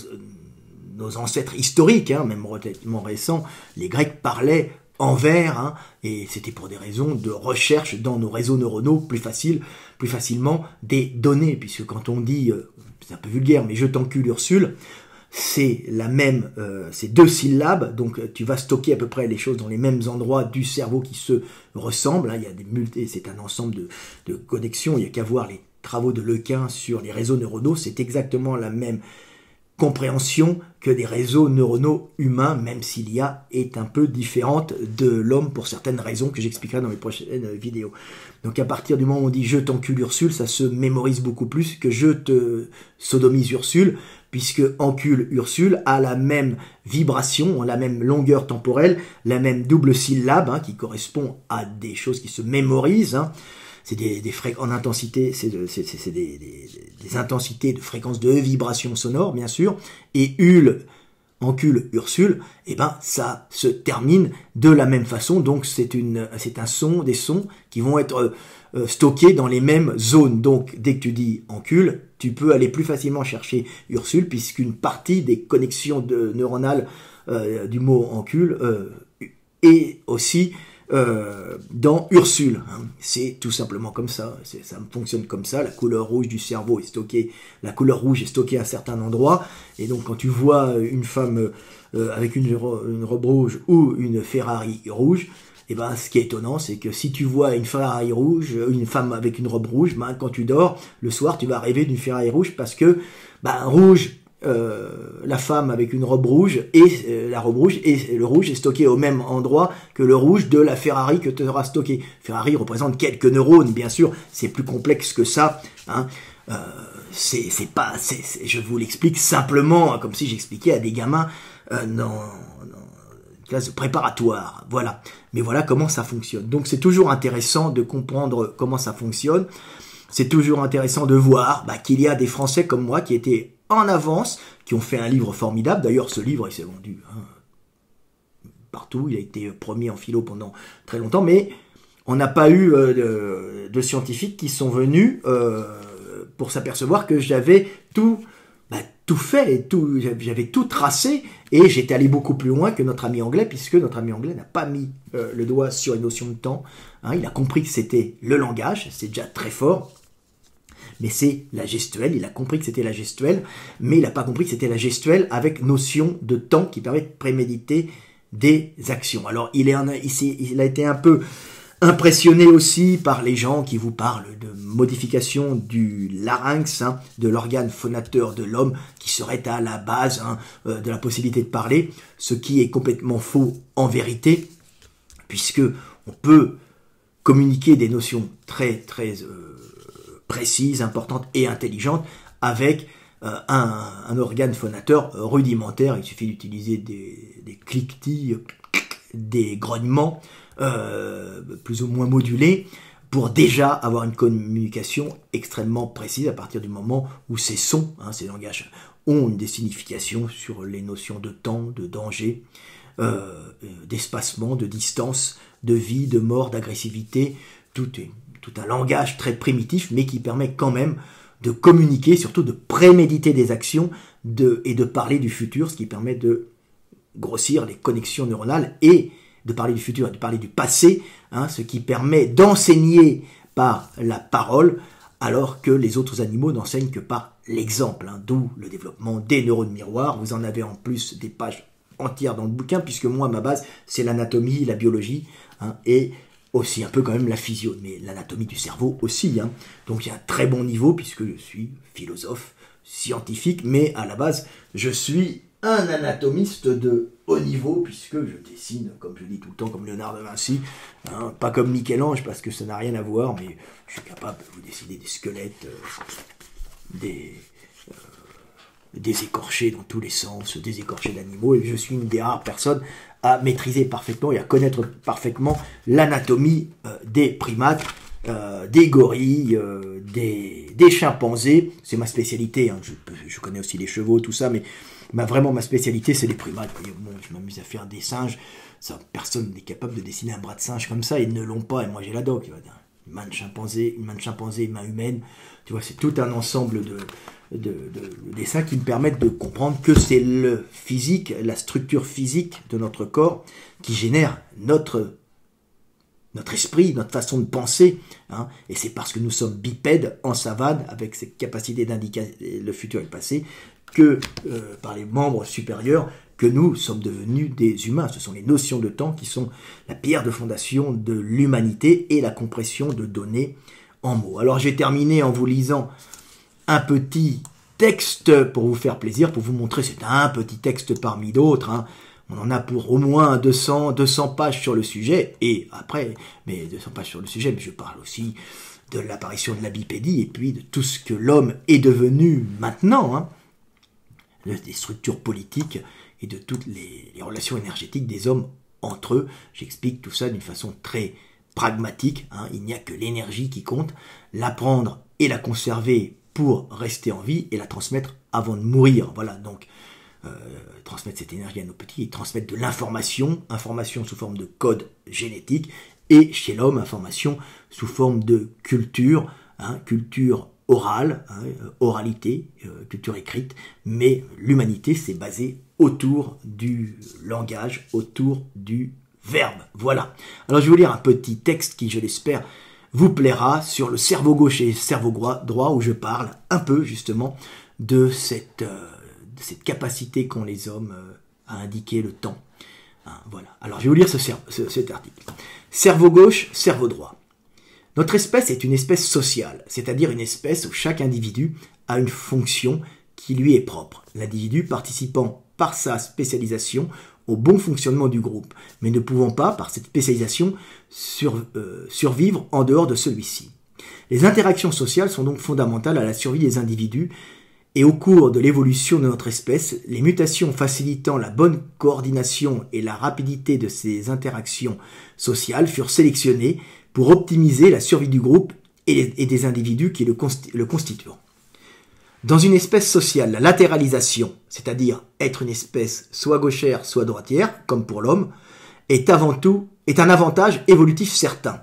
nos ancêtres historiques, hein, même relativement récents, les Grecs parlaient en vers, hein, et c'était pour des raisons de recherche dans nos réseaux neuronaux plus facile, plus facilement des données, puisque quand on dit, euh, c'est un peu vulgaire, mais je t'encule Ursule, c'est la même, euh, c'est deux syllabes, donc tu vas stocker à peu près les choses dans les mêmes endroits du cerveau qui se ressemblent. Hein, il y a des multi, c'est un ensemble de, de connexions. Il n'y a qu'à voir les travaux de Lequin sur les réseaux neuronaux. C'est exactement la même compréhension que des réseaux neuronaux humains, même s'il y a est un peu différente de l'homme pour certaines raisons que j'expliquerai dans mes prochaines vidéos. Donc à partir du moment où on dit je t'encule Ursule, ça se mémorise beaucoup plus que je te sodomise Ursule, puisque encule Ursule a la même vibration, la même longueur temporelle, la même double syllabe hein, qui correspond à des choses qui se mémorisent. Hein. C'est des, des fréquences en intensité, c'est de, des, des, des intensités de fréquences de vibration sonore, bien sûr, et Ul, encule Ursule, et eh ben ça se termine de la même façon, donc c'est une, c'est un son, des sons qui vont être euh, stockés dans les mêmes zones. Donc dès que tu dis encule, tu peux aller plus facilement chercher Ursule, puisqu'une partie des connexions de, neuronales euh, du mot encule euh, est aussi Euh, dans Ursule, hein. C'est tout simplement comme ça, ça fonctionne comme ça, la couleur rouge du cerveau est stockée, la couleur rouge est stockée à un certain endroit, et donc quand tu vois une femme euh, avec une, une robe rouge ou une Ferrari rouge, et ben ce qui est étonnant, c'est que si tu vois une Ferrari rouge, une femme avec une robe rouge, ben quand tu dors, le soir tu vas rêver d'une Ferrari rouge, parce que ben rouge, Euh, la femme avec une robe rouge et euh, la robe rouge et le rouge est stocké au même endroit que le rouge de la Ferrari que tu auras stocké. Ferrari représente quelques neurones, bien sûr, c'est plus complexe que ça. Hein. Euh, c'est c'est pas, c'est, c'est, je vous l'explique simplement, comme si j'expliquais à des gamins euh, dans, dans une classe préparatoire. Voilà. Mais voilà comment ça fonctionne. Donc c'est toujours intéressant de comprendre comment ça fonctionne. C'est toujours intéressant de voir bah, qu'il y a des Français comme moi qui étaient en avance, qui ont fait un livre formidable. D'ailleurs, ce livre, il s'est vendu hein, partout. Il a été premier en philo pendant très longtemps. Mais on n'a pas eu euh, de, de scientifiques qui sont venus euh, pour s'apercevoir que j'avais tout, bah, tout fait, et tout, j'avais tout tracé, et j'étais allé beaucoup plus loin que notre ami anglais, puisque notre ami anglais n'a pas mis euh, le doigt sur une notion de temps. Hein, il a compris que c'était le langage, c'est déjà très fort, mais c'est la gestuelle, il a compris que c'était la gestuelle, mais il n'a pas compris que c'était la gestuelle avec notion de temps qui permet de préméditer des actions. Alors il, est un, il, il a été un peu impressionné aussi par les gens qui vous parlent de modification du larynx, hein, de l'organe phonateur de l'homme, qui serait à la base hein, euh, de la possibilité de parler, ce qui est complètement faux en vérité, puisque on peut communiquer des notions très très euh, précises, importantes et intelligentes avec euh, un, un organe phonateur rudimentaire. Il suffit d'utiliser des, des cliquetis, des grognements euh, plus ou moins modulés pour déjà avoir une communication extrêmement précise à partir du moment où ces sons, hein, ces langages, ont des significations sur les notions de temps, de danger, euh, d'espacement, de distance, de vie, de mort, d'agressivité, tout est tout un langage très primitif, mais qui permet quand même de communiquer, surtout de préméditer des actions de, et de parler du futur, ce qui permet de grossir les connexions neuronales et de parler du futur et de parler du passé, hein, ce qui permet d'enseigner par la parole, alors que les autres animaux n'enseignent que par l'exemple, hein, d'où le développement des neurones miroirs. Vous en avez en plus des pages entières dans le bouquin, puisque moi, ma base, c'est l'anatomie, la biologie, hein, et aussi un peu quand même la physio, mais l'anatomie du cerveau aussi. Hein. Donc il y a un très bon niveau, puisque je suis philosophe, scientifique, mais à la base, je suis un anatomiste de haut niveau, puisque je dessine, comme je dis tout le temps, comme Léonard de Vinci, hein, pas comme Michel-Ange, parce que ça n'a rien à voir, mais je suis capable de vous dessiner des squelettes, euh, des... Euh, des écorchés dans tous les sens, des écorchés d'animaux, et je suis une des rares personnes à maîtriser parfaitement et à connaître parfaitement l'anatomie euh, des primates, euh, des gorilles, euh, des, des chimpanzés. C'est ma spécialité, hein. je, je connais aussi les chevaux, tout ça, mais ma, vraiment ma spécialité, c'est les primates. Et bon, je m'amuse à faire des singes, ça, personne n'est capable de dessiner un bras de singe comme ça, ils ne l'ont pas, et moi j'ai la doc. Une main de chimpanzé, une main de chimpanzé, une main humaine, tu vois, c'est tout un ensemble de... De, de, de dessins qui me permettent de comprendre que c'est le physique, la structure physique de notre corps qui génère notre, notre esprit, notre façon de penser. Hein, et c'est parce que nous sommes bipèdes en savane, avec cette capacité d'indiquer le futur et le passé, que euh, par les membres supérieurs, que nous sommes devenus des humains. Ce sont les notions de temps qui sont la pierre de fondation de l'humanité et la compression de données en mots. Alors j'ai terminé en vous lisant un petit texte pour vous faire plaisir, pour vous montrer, c'est un petit texte parmi d'autres, hein. On en a pour au moins deux cents, deux cents pages sur le sujet, et après, mais deux cents pages sur le sujet, mais je parle aussi de l'apparition de la bipédie, et puis de tout ce que l'homme est devenu maintenant, hein, des structures politiques, et de toutes les, les relations énergétiques des hommes entre eux. J'explique tout ça d'une façon très pragmatique, hein. Il n'y a que l'énergie qui compte, l'apprendre et la conserver pour rester en vie et la transmettre avant de mourir. Voilà, donc euh, transmettre cette énergie à nos petits et transmettre de l'information, information sous forme de code génétique, et chez l'homme, information sous forme de culture, hein, culture orale, hein, oralité, euh, culture écrite, mais l'humanité s'est basée autour du langage, autour du verbe. Voilà. Alors je vais vous lire un petit texte qui, je l'espère, vous plaira, sur le cerveau gauche et le cerveau droit, où je parle un peu justement de cette, euh, de cette capacité qu'ont les hommes euh, à indiquer le temps. Hein, voilà. Alors je vais vous lire ce, ce, cet article. Cerveau gauche, cerveau droit. Notre espèce est une espèce sociale, c'est-à-dire une espèce où chaque individu a une fonction qui lui est propre. L'individu participant par sa spécialisation au bon fonctionnement du groupe, mais ne pouvant pas, par cette spécialisation, sur, euh, survivre en dehors de celui-ci. Les interactions sociales sont donc fondamentales à la survie des individus, et au cours de l'évolution de notre espèce, les mutations facilitant la bonne coordination et la rapidité de ces interactions sociales furent sélectionnées pour optimiser la survie du groupe et, les, et des individus qui le, consti- le constituent. Dans une espèce sociale, la latéralisation, c'est-à-dire être une espèce soit gauchère, soit droitière, comme pour l'homme, est avant tout est un avantage évolutif certain,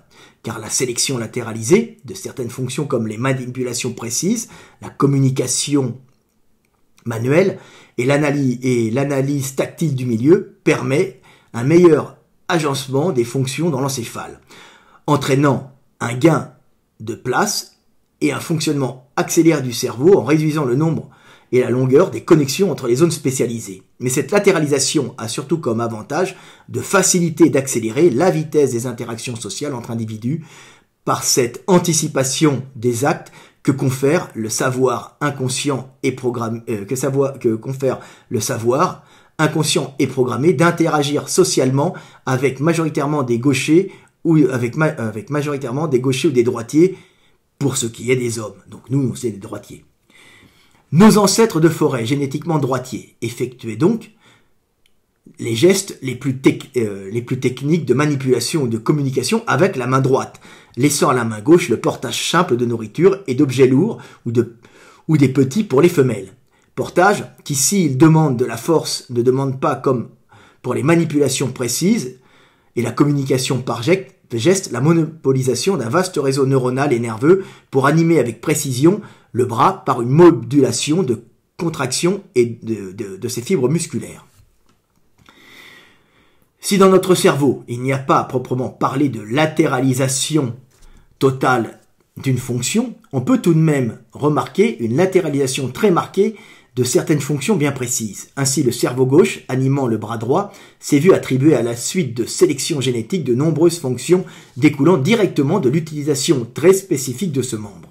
car la sélection latéralisée de certaines fonctions comme les manipulations précises, la communication manuelle et l'analyse, et l'analyse tactile du milieu permet un meilleur agencement des fonctions dans l'encéphale, entraînant un gain de place et un fonctionnement accéléré du cerveau en réduisant le nombre et la longueur des connexions entre les zones spécialisées. Mais cette latéralisation a surtout comme avantage de faciliter et d'accélérer la vitesse des interactions sociales entre individus par cette anticipation des actes que confère le savoir inconscient et programmé, euh, que, savoir, que confère le savoir inconscient et programmé d'interagir socialement avec majoritairement des gauchers ou avec, ma, avec majoritairement des gauchers ou des droitiers pour ce qui est des hommes. Donc nous, on sait des droitiers. Nos ancêtres de forêt, génétiquement droitiers, effectuaient donc les gestes les plus, tec- euh, les plus techniques de manipulation ou de communication avec la main droite, laissant à la main gauche le portage simple de nourriture et d'objets lourds ou, de, ou des petits pour les femelles. Portage qui, s'il demande de la force, ne demande pas comme pour les manipulations précises et la communication par geste, la monopolisation d'un vaste réseau neuronal et nerveux pour animer avec précision le bras par une modulation de contraction et de, de, de ses fibres musculaires. Si dans notre cerveau, il n'y a pas à proprement parler de latéralisation totale d'une fonction, on peut tout de même remarquer une latéralisation très marquée de certaines fonctions bien précises. Ainsi, le cerveau gauche, animant le bras droit, s'est vu attribuer à la suite de sélection génétique de nombreuses fonctions découlant directement de l'utilisation très spécifique de ce membre.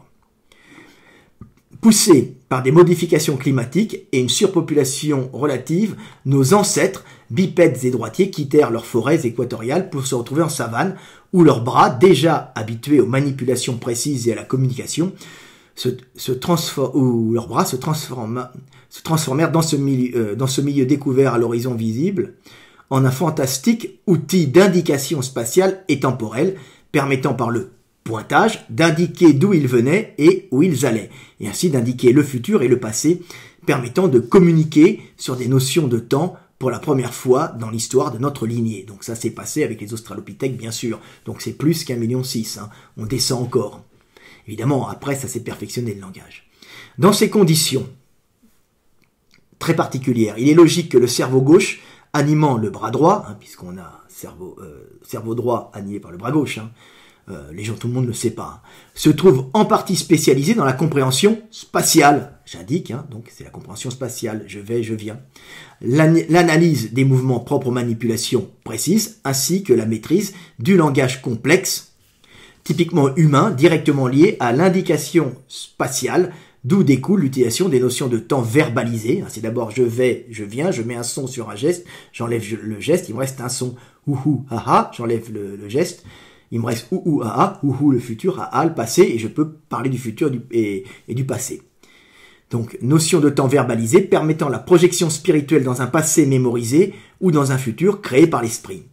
Poussés par des modifications climatiques et une surpopulation relative, nos ancêtres, bipèdes et droitiers, quittèrent leurs forêts équatoriales pour se retrouver en savane, où leurs bras, déjà habitués aux manipulations précises et à la communication, se, se transfor- où leurs bras se, transforma- se transformèrent dans ce, milieu, euh, dans ce milieu découvert à l'horizon visible, en un fantastique outil d'indication spatiale et temporelle, permettant par le pointage d'indiquer d'où ils venaient et où ils allaient, et ainsi d'indiquer le futur et le passé, permettant de communiquer sur des notions de temps pour la première fois dans l'histoire de notre lignée. Donc ça s'est passé avec les australopithèques, bien sûr. Donc c'est plus qu'un million six, hein. On descend encore. Évidemment, après, ça s'est perfectionné le langage. Dans ces conditions très particulières, il est logique que le cerveau gauche, animant le bras droit, hein, puisqu'on a cerveau, euh, cerveau droit animé par le bras gauche, hein, euh, les gens, tout le monde ne le sait pas, hein, se trouve en partie spécialisé dans la compréhension spatiale. J'indique, hein, donc c'est la compréhension spatiale, je vais, je viens. L'an- l'analyse des mouvements propres aux manipulations précises, ainsi que la maîtrise du langage complexe, typiquement humain, directement lié à l'indication spatiale, d'où découle l'utilisation des notions de temps verbalisées. C'est d'abord je vais, je viens, je mets un son sur un geste, j'enlève le geste, il me reste un son ouhou, haha, j'enlève le, le geste, il me reste ouhou, haha, ouhou le futur, haha le passé, et je peux parler du futur du, et, et du passé. Donc, notion de temps verbalisée permettant la projection spirituelle dans un passé mémorisé ou dans un futur créé par l'esprit.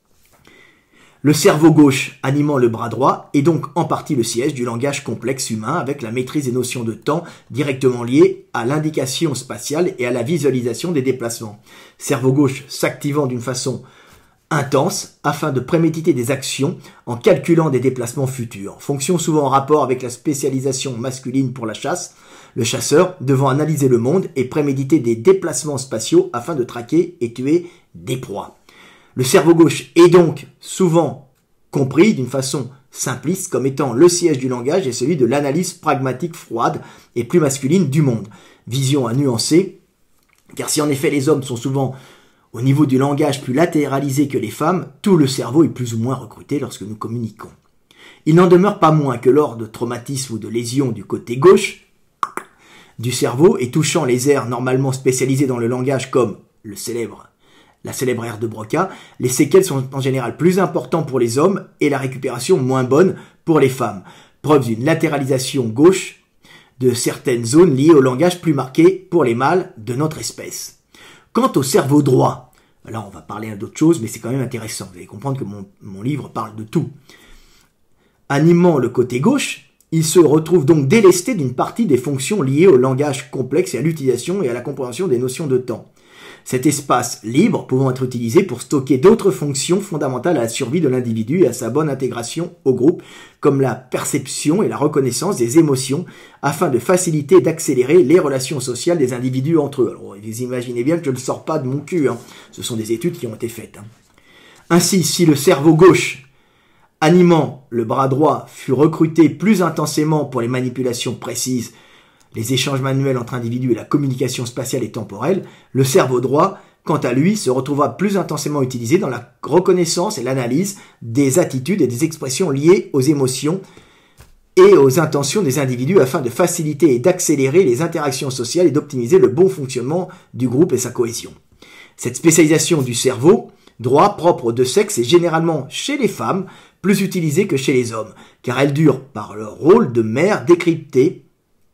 Le cerveau gauche, animant le bras droit, est donc en partie le siège du langage complexe humain avec la maîtrise des notions de temps directement liées à l'indication spatiale et à la visualisation des déplacements. Cerveau gauche s'activant d'une façon intense afin de préméditer des actions en calculant des déplacements futurs. Fonction souvent en rapport avec la spécialisation masculine pour la chasse, le chasseur devant analyser le monde et préméditer des déplacements spatiaux afin de traquer et tuer des proies. Le cerveau gauche est donc souvent compris d'une façon simpliste comme étant le siège du langage et celui de l'analyse pragmatique froide et plus masculine du monde. Vision à nuancer, car si en effet les hommes sont souvent au niveau du langage plus latéralisé que les femmes, tout le cerveau est plus ou moins recruté lorsque nous communiquons. Il n'en demeure pas moins que lors de traumatismes ou de lésions du côté gauche du cerveau et touchant les aires normalement spécialisées dans le langage comme le célèbre La célèbre aire de Broca, les séquelles sont en général plus importantes pour les hommes et la récupération moins bonne pour les femmes. Preuve d'une latéralisation gauche de certaines zones liées au langage plus marqué pour les mâles de notre espèce. Quant au cerveau droit, là on va parler d'autre chose, mais c'est quand même intéressant. Vous allez comprendre que mon, mon livre parle de tout. Animant le côté gauche, il se retrouve donc délesté d'une partie des fonctions liées au langage complexe et à l'utilisation et à la compréhension des notions de temps. Cet espace libre pouvant être utilisé pour stocker d'autres fonctions fondamentales à la survie de l'individu et à sa bonne intégration au groupe, comme la perception et la reconnaissance des émotions, afin de faciliter et d'accélérer les relations sociales des individus entre eux. Alors, vous imaginez bien que je ne le sors pas de mon cul, hein. Ce sont des études qui ont été faites. Hein. Ainsi, si le cerveau gauche animant le bras droit fut recruté plus intensément pour les manipulations précises, les échanges manuels entre individus et la communication spatiale et temporelle, le cerveau droit, quant à lui, se retrouvera plus intensément utilisé dans la reconnaissance et l'analyse des attitudes et des expressions liées aux émotions et aux intentions des individus afin de faciliter et d'accélérer les interactions sociales et d'optimiser le bon fonctionnement du groupe et sa cohésion. Cette spécialisation du cerveau droit propre aux deux sexes est généralement chez les femmes plus utilisée que chez les hommes, car elle dure par leur rôle de mère décrypter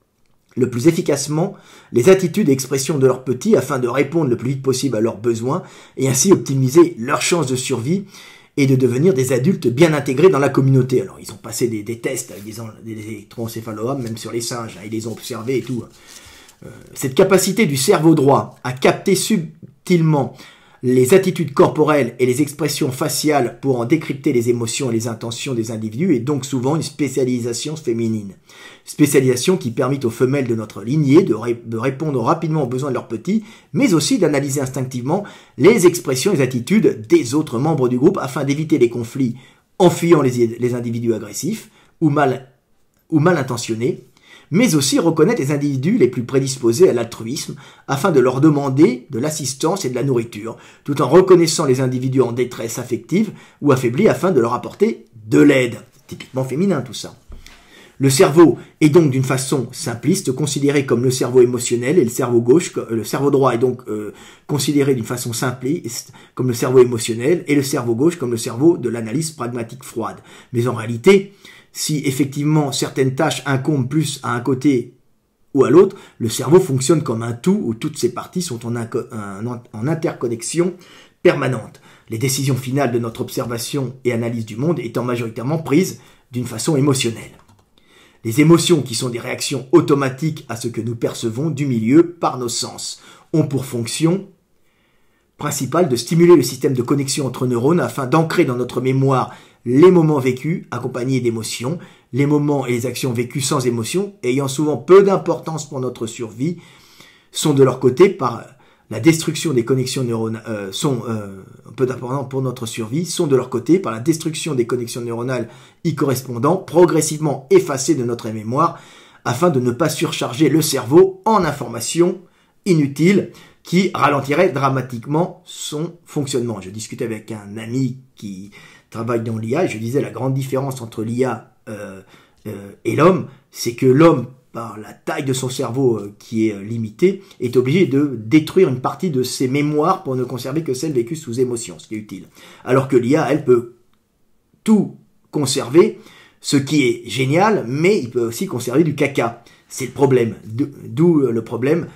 le plus efficacement les attitudes et expressions de leurs petits afin de répondre le plus vite possible à leurs besoins et ainsi optimiser leurs chances de survie et de devenir des adultes bien intégrés dans la communauté. Alors, ils ont passé des, des tests avec des, des électroencéphalogrammes, même sur les singes, hein, ils les ont observés et tout. Euh, cette capacité du cerveau droit à capter subtilement les attitudes corporelles et les expressions faciales pour en décrypter les émotions et les intentions des individus est donc souvent une spécialisation féminine. Spécialisation qui permet aux femelles de notre lignée de, ré de répondre rapidement aux besoins de leurs petits, mais aussi d'analyser instinctivement les expressions et les attitudes des autres membres du groupe afin d'éviter les conflits en fuyant les, les individus agressifs ou mal, ou mal intentionnés, mais aussi reconnaître les individus les plus prédisposés à l'altruisme afin de leur demander de l'assistance et de la nourriture, tout en reconnaissant les individus en détresse affective ou affaiblis afin de leur apporter de l'aide. Typiquement féminin tout ça. Le cerveau est donc d'une façon simpliste considéré comme le cerveau émotionnel et le cerveau gauche, le cerveau droit est donc euh, considéré d'une façon simpliste comme le cerveau émotionnel et le cerveau gauche comme le cerveau de l'analyse pragmatique froide. Mais en réalité, si effectivement certaines tâches incombent plus à un côté ou à l'autre, le cerveau fonctionne comme un tout où toutes ses parties sont en, un, en, en interconnexion permanente. Les décisions finales de notre observation et analyse du monde étant majoritairement prises d'une façon émotionnelle. Les émotions, qui sont des réactions automatiques à ce que nous percevons du milieu par nos sens, ont pour fonction principale de stimuler le système de connexion entre neurones afin d'ancrer dans notre mémoire les moments vécus accompagnés d'émotions, les moments et les actions vécues sans émotion, ayant souvent peu d'importance pour notre survie, sont de leur côté par la destruction des connexions neuronales, euh, sont euh, peu d'importance pour notre survie, sont de leur côté par la destruction des connexions neuronales y correspondant, progressivement effacées de notre mémoire, afin de ne pas surcharger le cerveau en informations inutiles qui ralentiraient dramatiquement son fonctionnement. Je discutais avec un ami qui travaille dans l'I A et je disais la grande différence entre l'I A euh, euh, et l'homme, c'est que l'homme, par la taille de son cerveau euh, qui est euh, limitée, est obligé de détruire une partie de ses mémoires pour ne conserver que celles vécues sous émotion, ce qui est utile. Alors que l'I A, elle peut tout conserver, ce qui est génial, mais il peut aussi conserver du caca. C'est le problème. D'où le problème,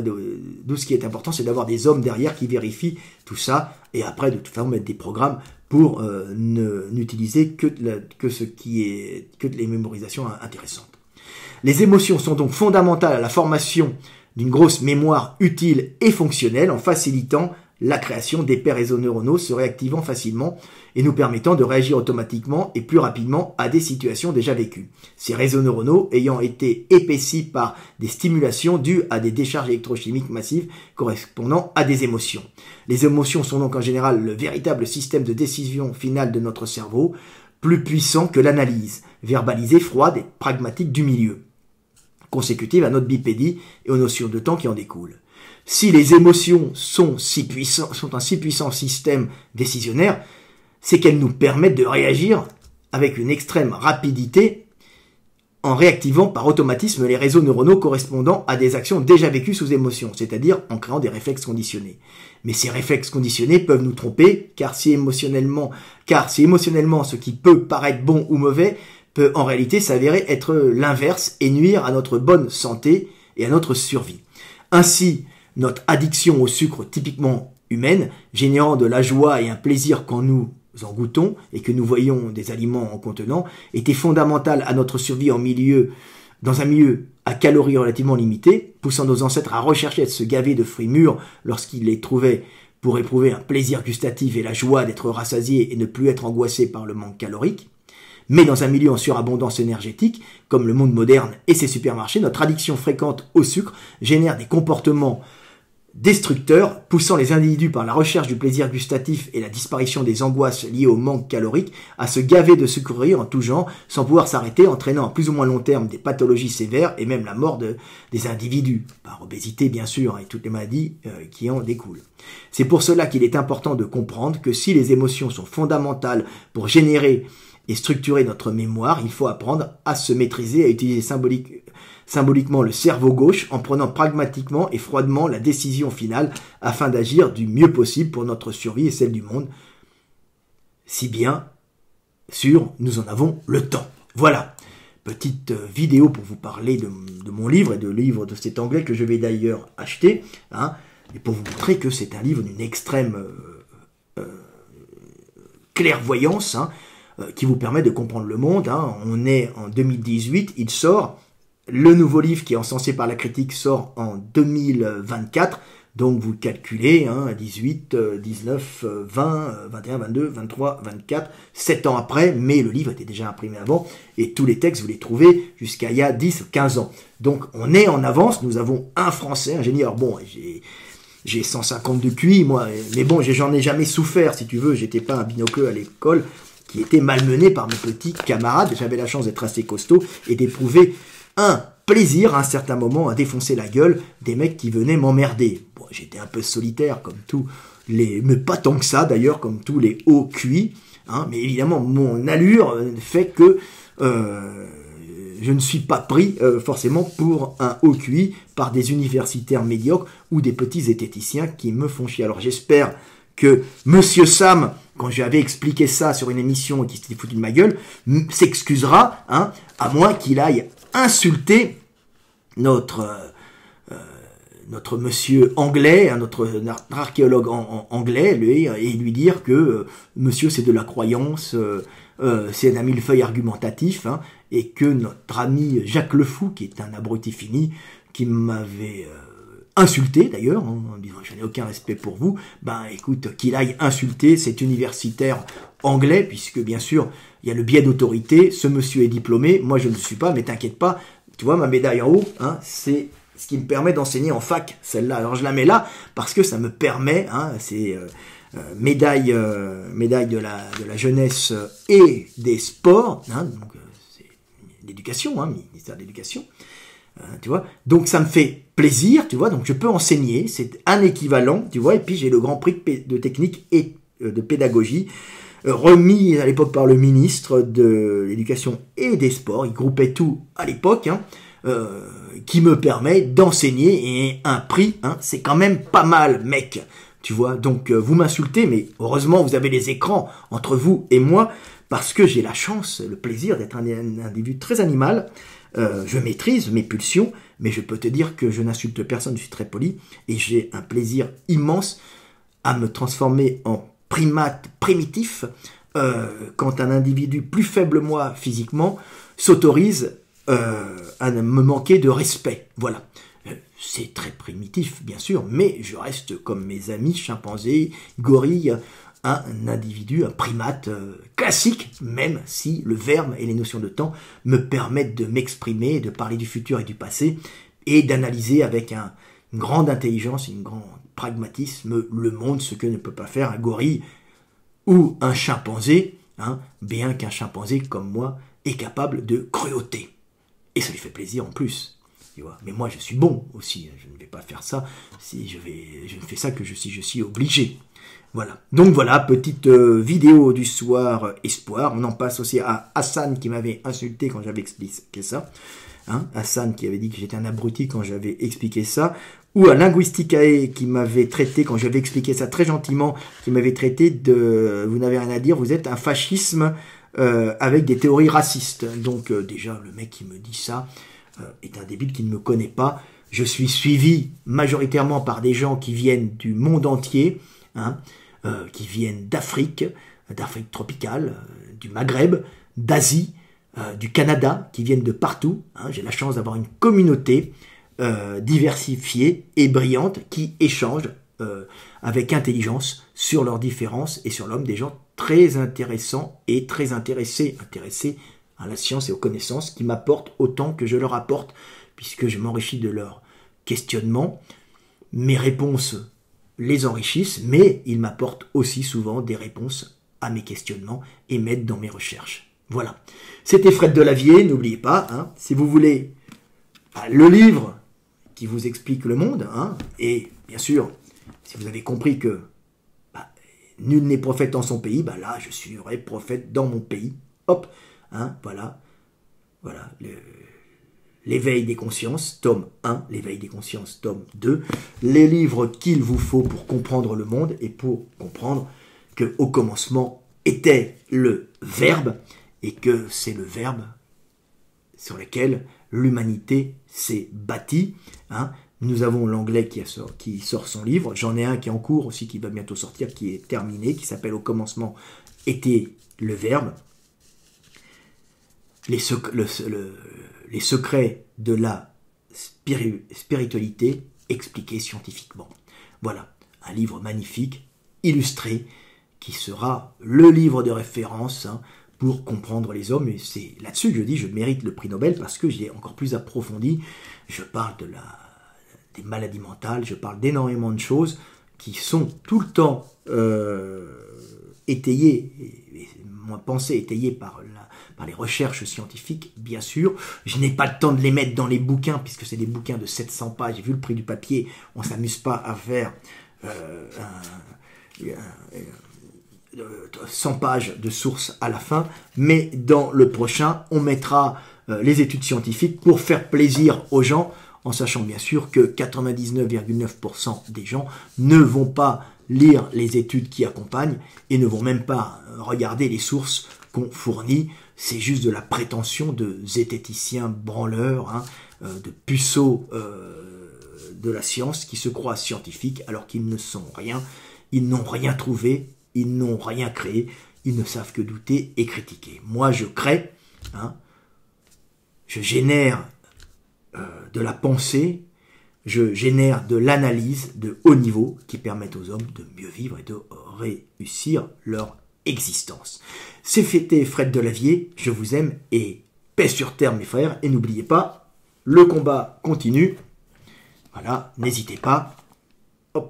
d'où ce qui est important, c'est d'avoir des hommes derrière qui vérifient tout ça, et après de toute façon mettre des programmes pour euh, n'utiliser que, que ce qui est que les mémorisations intéressantes. Les émotions sont donc fondamentales à la formation d'une grosse mémoire utile et fonctionnelle en facilitant la création d'épais réseaux neuronaux se réactivant facilement et nous permettant de réagir automatiquement et plus rapidement à des situations déjà vécues. Ces réseaux neuronaux ayant été épaissis par des stimulations dues à des décharges électrochimiques massives correspondant à des émotions. Les émotions sont donc en général le véritable système de décision finale de notre cerveau, plus puissant que l'analyse, verbalisée, froide et pragmatique du milieu, consécutive à notre bipédie et aux notions de temps qui en découlent. Si les émotions sont, si puissants, sont un si puissant système décisionnaire, c'est qu'elles nous permettent de réagir avec une extrême rapidité en réactivant par automatisme les réseaux neuronaux correspondant à des actions déjà vécues sous émotion, c'est-à-dire en créant des réflexes conditionnés. Mais ces réflexes conditionnés peuvent nous tromper, car si émotionnellement, car si émotionnellement ce qui peut paraître bon ou mauvais peut en réalité s'avérer être l'inverse et nuire à notre bonne santé et à notre survie. Ainsi, notre addiction au sucre typiquement humaine, générant de la joie et un plaisir quand nous en goûtons et que nous voyons des aliments en contenant, était fondamentale à notre survie en milieu Dans un milieu à calories relativement limitées, poussant nos ancêtres à rechercher à se gaver de fruits mûrs lorsqu'ils les trouvaient pour éprouver un plaisir gustatif et la joie d'être rassasiés et ne plus être angoissés par le manque calorique. Mais dans un milieu en surabondance énergétique, comme le monde moderne et ses supermarchés, notre addiction fréquente au sucre génère des comportements destructeurs, poussant les individus par la recherche du plaisir gustatif et la disparition des angoisses liées au manque calorique à se gaver de sucreries en tout genre sans pouvoir s'arrêter, entraînant à plus ou moins long terme des pathologies sévères et même la mort de, des individus, par obésité bien sûr, et toutes les maladies euh, qui en découlent. C'est pour cela qu'il est important de comprendre que si les émotions sont fondamentales pour générer et structurer notre mémoire, il faut apprendre à se maîtriser, à utiliser symbolique, symboliquement le cerveau gauche en prenant pragmatiquement et froidement la décision finale afin d'agir du mieux possible pour notre survie et celle du monde, si bien sûr nous en avons le temps. Voilà, petite vidéo pour vous parler de, de mon livre et de livre de cet anglais que je vais d'ailleurs acheter, hein, et pour vous montrer que c'est un livre d'une extrême euh, euh, clairvoyance, hein, euh, qui vous permet de comprendre le monde. Hein. On est en deux mille dix-huit, il sort. Le nouveau livre qui est encensé par la critique sort en deux mille vingt-quatre, donc vous calculez, hein, dix-huit, dix-neuf, vingt, vingt et un, vingt-deux, vingt-trois, vingt-quatre, sept ans après, mais le livre était déjà imprimé avant, et tous les textes vous les trouvez jusqu'à il y a dix, quinze ans. Donc on est en avance, nous avons un Français, un génie. Alors bon, j'ai... J'ai cent cinquante de Q I, moi, mais bon, j'en ai jamais souffert, si tu veux, j'étais pas un binocleux à l'école qui était malmené par mes petits camarades, j'avais la chance d'être assez costaud et d'éprouver un plaisir à un certain moment à défoncer la gueule des mecs qui venaient m'emmerder. Bon, j'étais un peu solitaire, comme tous les... mais pas tant que ça, d'ailleurs, comme tous les hauts Q I, hein, mais évidemment, mon allure fait que... Euh, je ne suis pas pris euh, forcément pour un haut Q I par des universitaires médiocres ou des petits zététiciens qui me font chier. Alors j'espère que Monsieur Sam, quand j'avais expliqué ça sur une émission et qui s'était foutu de ma gueule, s'excusera, hein, à moins qu'il aille insulter notre, euh, notre monsieur anglais, hein, notre archéologue en, en, anglais, lui, et lui dire que euh, monsieur c'est de la croyance, euh, euh, c'est un millefeuille argumentatif, hein, et que notre ami Jacques Le Fou, qui est un abruti fini, qui m'avait euh, insulté d'ailleurs, hein, en disant je n'ai aucun respect pour vous, ben écoute, qu'il aille insulter cet universitaire anglais, puisque bien sûr, il y a le biais d'autorité, ce monsieur est diplômé, moi je ne le suis pas, mais t'inquiète pas, tu vois ma médaille en haut, hein, c'est ce qui me permet d'enseigner en fac, celle-là. Alors je la mets là, parce que ça me permet, hein, c'est... Euh, Euh, médaille, euh, médaille de la, de la jeunesse et des sports, hein, donc euh, c'est l'éducation, hein, ministère de l'éducation, euh, tu vois. Donc ça me fait plaisir, tu vois. Donc je peux enseigner, c'est un équivalent, tu vois. Et puis j'ai le grand prix de, de technique et euh, de pédagogie euh, remis à l'époque par le ministre de l'éducation et des sports. Il groupait tout à l'époque, hein, euh, qui me permet d'enseigner et un prix, hein, c'est quand même pas mal, mec. Tu vois, donc euh, vous m'insultez, mais heureusement vous avez les écrans entre vous et moi, parce que j'ai la chance, le plaisir d'être un, un individu très animal. Euh, je maîtrise mes pulsions, mais je peux te dire que je n'insulte personne, je suis très poli, et j'ai un plaisir immense à me transformer en primate primitif euh, quand un individu plus faible moi physiquement s'autorise euh, à me manquer de respect. Voilà. C'est très primitif, bien sûr, mais je reste comme mes amis chimpanzés, gorilles, un individu, un primate euh, classique, même si le verbe et les notions de temps me permettent de m'exprimer, de parler du futur et du passé, et d'analyser avec un, une grande intelligence et un grand pragmatisme le monde, ce que ne peut pas faire un gorille ou un chimpanzé, hein, bien qu'un chimpanzé comme moi est capable de cruauté. Et ça lui fait plaisir en plus. Tu vois. Mais moi je suis bon aussi, je ne vais pas faire ça si je vais, je ne fais ça que je suis, je suis obligé. Voilà. Donc voilà, petite euh, vidéo du soir euh, espoir. On en passe aussi à Hassan qui m'avait insulté quand j'avais expliqué ça. Hein, Hassan qui avait dit que j'étais un abruti quand j'avais expliqué ça. Ou à Linguisticae qui m'avait traité, quand j'avais expliqué ça très gentiment, qui m'avait traité de, vous n'avez rien à dire, vous êtes un fascisme euh, avec des théories racistes. Donc euh, déjà le mec qui me dit ça est un débile qui ne me connaît pas. Je suis suivi majoritairement par des gens qui viennent du monde entier, hein, euh, qui viennent d'Afrique, d'Afrique tropicale, euh, du Maghreb, d'Asie, euh, du Canada qui viennent de partout. Hein. J'ai la chance d'avoir une communauté euh, diversifiée et brillante qui échange euh, avec intelligence sur leurs différences et sur l'homme, des gens très intéressants et très intéressés, intéressés à la science et aux connaissances, qui m'apportent autant que je leur apporte, puisque je m'enrichis de leurs questionnements. Mes réponses les enrichissent, mais ils m'apportent aussi souvent des réponses à mes questionnements et m'aident dans mes recherches. Voilà. C'était Fred Delavier, n'oubliez pas, hein, si vous voulez bah, le livre qui vous explique le monde, hein, et bien sûr, si vous avez compris que bah, nul n'est prophète dans son pays, bah là, je serai prophète dans mon pays. Hop, hein, voilà, voilà, le... L'éveil des consciences, tome un, l'éveil des consciences, tome deux, les livres qu'il vous faut pour comprendre le monde et pour comprendre qu'au commencement était le Verbe et que c'est le Verbe sur lequel l'humanité s'est bâtie. Hein. Nous avons l'anglais qui, qui sort son livre, j'en ai un qui est en cours aussi, qui va bientôt sortir, qui est terminé, qui s'appelle « Au commencement était le Verbe ». Les, sec le, le, les secrets de la spiri spiritualité expliqués scientifiquement. Voilà, un livre magnifique, illustré, qui sera le livre de référence hein, pour comprendre les hommes. Et c'est là-dessus que je dis je mérite le prix Nobel, parce que j'ai encore plus approfondi. Je parle de la, des maladies mentales, je parle d'énormément de choses qui sont tout le temps euh, étayées, et, et, moi pensée étayée par la par les recherches scientifiques, bien sûr. Je n'ai pas le temps de les mettre dans les bouquins, puisque c'est des bouquins de sept cents pages. Vu le prix du papier, on ne s'amuse pas à faire euh, un, un, un, cent pages de sources à la fin. Mais dans le prochain, on mettra euh, les études scientifiques pour faire plaisir aux gens, en sachant bien sûr que quatre-vingt-dix-neuf virgule neuf pour cent des gens ne vont pas lire les études qui accompagnent et ne vont même pas regarder les sources qu'on fournit. C'est juste de la prétention de zététiciens branleurs, hein, euh, de puceaux euh, de la science qui se croient scientifiques alors qu'ils ne sont rien, ils n'ont rien trouvé, ils n'ont rien créé, ils ne savent que douter et critiquer. Moi je crée, hein, je génère euh, de la pensée, je génère de l'analyse de haut niveau qui permettent aux hommes de mieux vivre et de réussir leur existence. C'est fêté Fred Delavier, je vous aime et paix sur terre mes frères, et n'oubliez pas, le combat continue. Voilà, n'hésitez pas, hop,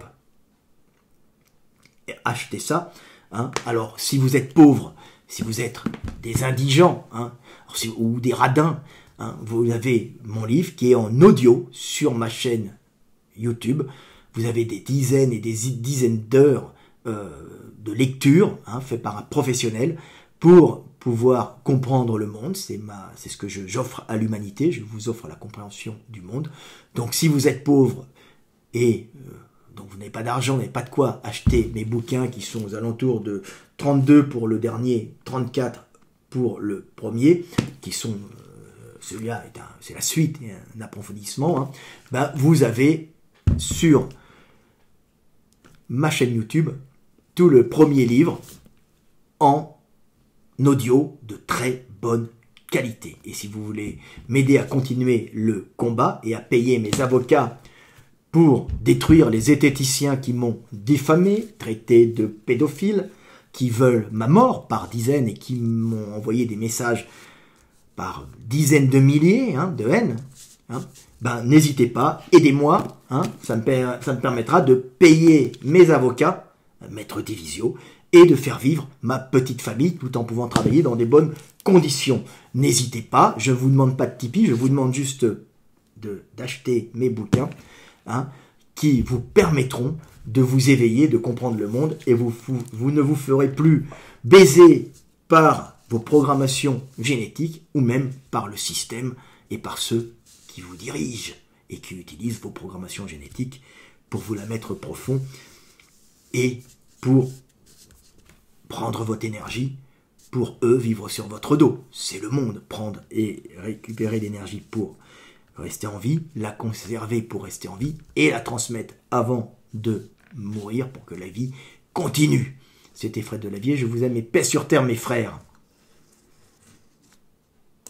et achetez ça. Hein. Alors, si vous êtes pauvre, si vous êtes des indigents, hein, ou des radins, hein, vous avez mon livre qui est en audio sur ma chaîne YouTube. Vous avez des dizaines et des dizaines d'heures euh, de lecture, hein, fait par un professionnel, pour pouvoir comprendre le monde. C'est ma, c'est ce que j'offre à l'humanité, je vous offre la compréhension du monde. Donc si vous êtes pauvre et euh, donc vous n'avez pas d'argent, vous n'avez pas de quoi acheter mes bouquins qui sont aux alentours de trente-deux pour le dernier, trente-quatre pour le premier, qui sont, euh, celui-là, c'est la suite, un approfondissement, hein, ben vous avez sur ma chaîne YouTube tout le premier livre en audio de très bonne qualité. Et si vous voulez m'aider à continuer le combat et à payer mes avocats pour détruire les zététiciens qui m'ont diffamé, traité de pédophile, qui veulent ma mort par dizaines et qui m'ont envoyé des messages par dizaines de milliers hein, de haine, hein, ben n'hésitez pas, aidez-moi, hein, ça, me ça me permettra de payer mes avocats, Maître Divisio, et de faire vivre ma petite famille tout en pouvant travailler dans des bonnes conditions. N'hésitez pas, je ne vous demande pas de Tipeee, je vous demande juste d'acheter mes bouquins hein, qui vous permettront de vous éveiller, de comprendre le monde, et vous, vous, vous ne vous ferez plus baiser par vos programmations génétiques ou même par le système et par ceux qui vous dirigent et qui utilisent vos programmations génétiques pour vous la mettre profond et pour prendre votre énergie, pour eux vivre sur votre dos. C'est le monde, prendre et récupérer l'énergie pour rester en vie, la conserver pour rester en vie et la transmettre avant de mourir pour que la vie continue. C'était Fred Delavier, je vous aime et paix sur terre mes frères.